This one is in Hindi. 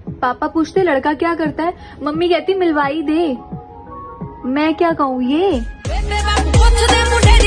पापा पूछते लड़का क्या करता है, मम्मी कहती मिलवाई दे। मैं क्या कहूँ ये